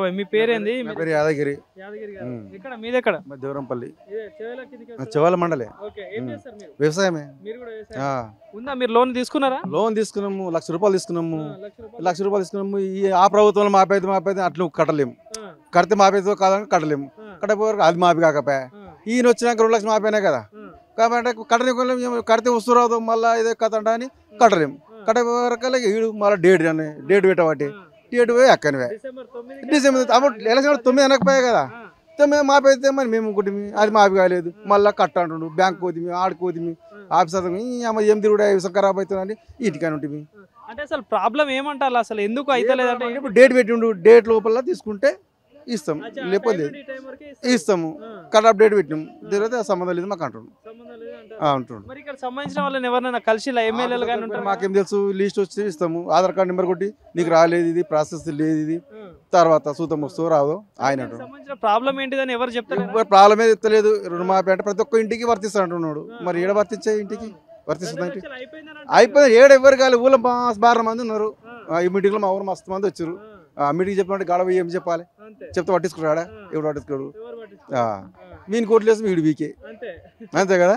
బాబాయ్ మీ పేరేంది? నా పేరు యాదగిరి. యాదగిరి గారు. ఎక్కడ మీది ఎక్కడ? దేవరంపల్లి ఇదే చెవేల కిందకి వస్తుందా? చెవాల మండలే. ఓకే ఏం చేస్తారు మీరు? వ్యవసాయమే. మీరు కూడా వ్యవసాయం ఉందా? మీరు లోన్ తీసుకున్నారా? లోన్ తీసుకున్నాము, ₹1,00,000 తీసుకున్నాము. ₹1,00,000 తీసుకున్నాము. ఈ ఆ ప్రభుత్వంలో మాపైతే అట్లు కట్టలేము. కడితే మాపైతే కాదని కట్టలేము. కట్టపోయారు అది మాపి కాకపోయా. ఈయన వచ్చినాక 2 లక్షలు మాపైనాయి కదా. కాబట్టి కట్టలేము. కడితే వస్తురాదు మళ్ళీ ఇదే కథ అంట అని కట్టలేము. కట్టపోయారు ఈడు మళ్ళీ డేట్ పెట్టబట్టి డేట్ పోయి అక్కనివే డిసెంబర్ అప్పుడు ఎలక్షన్ 9 అనకపోయాయి కదా. 9 మాపైతే మరి మేము ఒకటి అది మాపి కాలేదు. మళ్ళీ కట్ట అంటుండు. బ్యాంక్ పోతుంది, ఆడుకోతుంది, ఆఫీసర్ ఏం తిరుగుడు ఖరాబ్ అవుతుందని ఇంటికాని ఉంటుంది. అంటే అసలు ప్రాబ్లం ఏమంటారు అసలు ఎందుకు అయితే లేదంటే ఇప్పుడు డేట్ పెట్టిండు. డేట్ లోపల తీసుకుంటే ఇస్తాం, లేకపోతే ఇస్తాము. కట్ డేట్ పెట్టినాం తర్వాత సంబంధం లేదు మాకు అంటుండు. మరి ఇక్కడ సంబంధించిన వాళ్ళని ఎవరైనా కలిసి ఎమ్మెల్యేలు కానీ ఉంటారు? మాకేం తెలుసు, లిస్ట్ వచ్చి ఇస్తాము. ఆధార్ కార్డు నెంబర్ కొట్టి నీకు రాలేదు, ఇది ప్రాసెస్ లేదు, ఇది తర్వాత సూతం వస్తూ రాదు ఆయన సంబంధించిన ప్రాబ్లం ఏంటిదని ఎవరు చెప్తారు? ప్రాబ్లమే చెప్తలేదు. రుణమాఫీ అంటే ప్రతి ఒక్క ఇంటికి వర్తిస్తా అంటున్నాడు. మరి ఏడ వర్తించే ఇంటికి వర్తిస్తుంది అయిపోయింది. ఏడు ఎవరు కాదు. ఊళ్ళో 12 మంది ఉన్నారు. ఈ మీటింగ్ లో మా ఊరు మస్తు మంది వచ్చారు. మీటింగ్ చెప్పినట్టు గడవ ఏం చెప్పాలి చెప్తే పట్టించుకున్నాడా? ఎవడు పట్టించుకోడు. వీని కోట్లేసి వీడు వీకే అంతే కదా.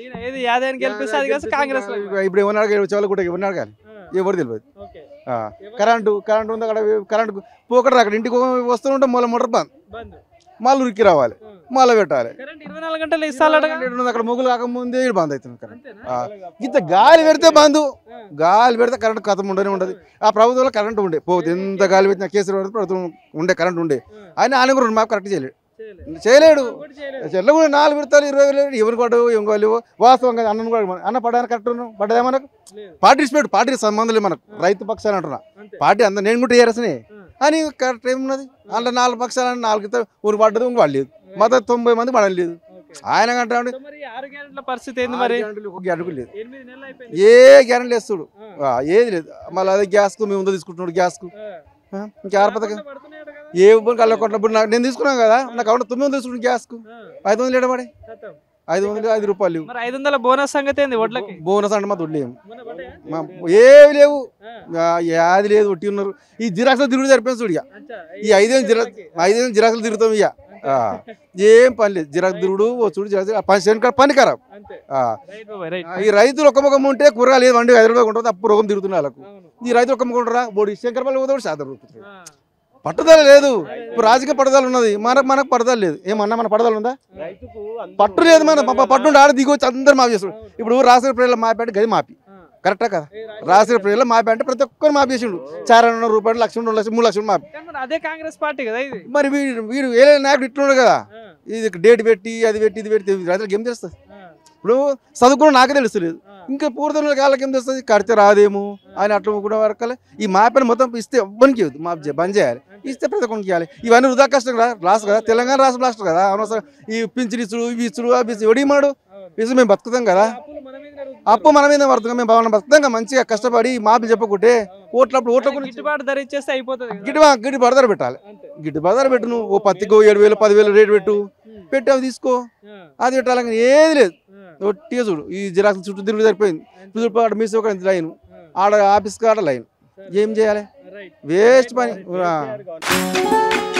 ఇప్పుడు ఏమన్నాడు చెవులు కూడా ఏమన్నాడు కానీ ఎవరు తెలియదు. కరెంటు ఉంది అక్కడ. కరెంటు పోకడ అక్కడ ఇంటికి వస్తుంటే మళ్ళీ మోటార్ బంద్. మళ్ళీ ఉరికి రావాలి, మళ్ళీ పెట్టాలి. 24 గంటలు ఇస్తాడు అక్కడ మొగులు కాకముందే బంద్ అవుతుంది కరెంట్. ఇంత గాలి పెడితే బంధు, గాలి పెడితే కరెంట్ కథం ఉండనే ఉండదు. ఆ ప్రభుత్వంలో కరెంట్ ఉండే పోతే ఎంత గాలి పెట్టినా కేసీఆర్ ప్రభుత్వం ఉండే కరెంట్ ఉండే. ఆయన కూడా మాకు కరెక్ట్ చేయలేడు. చెట్ల కూడా 4 విడతలు 20 వేలు ఎవరు పడ్డు ఏం కావాలి. వాస్తవం కదా. అన్న కూడా అన్న పడ్డానికి కరెక్ట్ పడ్డదే మనకు. పార్టీ సంబంధం లేదు మనకు. రైతు పక్షాలు అంటున్నా. పార్టీ అంతా నేను కూడా టీఆర్ఎస్నే అని కరెక్ట్ ఏమున్నది. అందులో 4 పక్షాలు 4 ఊరు పడ్డది పడలేదు. మొత్తం 90 మంది పడలేదు. ఆయన అంటాడు పరిస్థితి ఏంది మరి? గ్యారెంటీ లేదు, ఏ గ్యారెంటీ వేస్తాడు ఏది లేదు. మళ్ళీ అదే గ్యాస్ కు మేము తీసుకుంటున్నాడు. గ్యాస్ కు ఇంకెవరి పథకం ఏ కళ్ళకొట్టినప్పుడు నేను తీసుకున్నాను కదా. నాకు అవును 900 తీసుకుంటాను. గ్యాస్ కు 500 ఏడబడి 500 రూపాయలు. 500 బోనస్ సంగతి ఏంది? బోనస్ అంటే మా దొడ్లేము ఏవి లేవు. అది లేదు ఒట్టి ఉన్నారు. ఈ జిరాక్స్ తిరుగుడు సరిపోయింది చూడు. ఈ 5 జిరాక్స్లు తిరుగుతాం. ఇక ఏం పని లేదు. జిరాక్స్ తిరుగుడు చూడు పని ఖరాబ్. ఈ రైతులు ఒక్క ముఖం ఉంటే కూరగాయలు లేదు. 5 రూపాయలు ఉంటుంది. అప్పుడు రోగం తిరుగుతున్నా వాళ్ళకు. ఈ రైతులు ఒక్క ముఖం ఉంటారా? బోడి శంకరపల్లి పోతే శాతం రూపుతుంది. పట్టుదల లేదు. ఇప్పుడు రాజకీయ పట్టుదల ఉన్నది. మనకు పట్టుదల లేదు. ఏమన్నా మన పట్టుదల ఉందా? పట్టు లేదు. మన పట్టు ఆడ దిగొచ్చి అందరు మాఫీ చేస్తాడు. ఇప్పుడు రాష్ట్ర ప్రజల మాపి అంటే గది మాపి కరెక్టా కదా. రాష్ట్ర ప్రజల మాపి అంటే ప్రతి ఒక్కరు మాఫీ చేసిండు. 400 రూపాయలు, 1 లక్ష, 2 లక్షలు, 3 లక్షలు మాపి. అదే కాంగ్రెస్ పార్టీ కదా ఇది. మరి వీడు వేరే నాయకుడు ఇట్లున్నాడు కదా. ఇది డేట్ పెట్టి అది పెట్టి ఇది పెట్టి రైతులకు ఏం తెలుస్తుంది? ఇప్పుడు చదువుకున్న నాకే తెలుస్తలేదు. ఇంకా పూర్తి కాళ్ళకి ఏం తెలుస్తుంది? కడితే రాదేమో అని అట్లా కూడా వరకలే. ఈ మాపని మొత్తం ఇస్తే ఎవ్వరికి ఇవ్వదు. మా బంద్ చేయాలి. ఇస్తే ప్రతి ఒక్కరికి ఇవ్వాలి. ఇవన్నీ వృధా కష్టం కదా. రాష్ట్ర కదా, తెలంగాణ రాష్ట్ర రాష్ట్రం కదా. అనవసరం ఈ పింఛన్ ఇచ్చుడు, ఇవి ఇచ్చుడు, అవి ఇచ్చి ఎవడిమాడు ఇసు మేము బతుకుతాం కదా. అప్పు మన మీద పడుతున్నాం. మేము బాగా బతుకుతాం మంచిగా కష్టపడి మాపి చెప్పకుంటే ఓట్ల గిట్టుబాటు ధర ఇచ్చేస్తే అయిపోతుంది. గిట్టుబాటు ధర పెట్టాలి. గిట్టుబాటు ధర పెట్టు. నువ్వు ఓ పత్తికో 7,000, 10,000 రేటు పెట్టి అవి తీసుకో. అది పెట్టాలని ఏది లేదు. ఒట్టిగా చూడు. ఈ జిరాక్స్ చుట్టూ తిరుగు సరిపోయింది. అక్కడ మీస్ ఒక లైన్, ఆడ ఆఫీస్ కాడ లైన్. ఏం చేయాలి? వేస్ట్ పని.